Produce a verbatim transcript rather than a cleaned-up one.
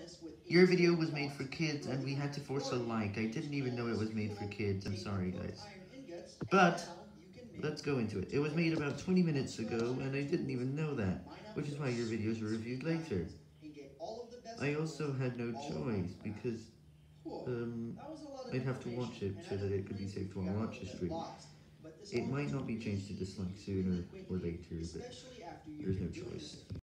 Your video was made for kids and we had to force a like. I didn't even know it was made for kids. I'm sorry, guys. But let's go into it. It was made about twenty minutes ago and I didn't even know that, which is why your videos were reviewed later. I also had no choice because um, I'd have to watch it so that it could be saved while I watch the stream. It might not be changed to dislike sooner or later, but there's no choice.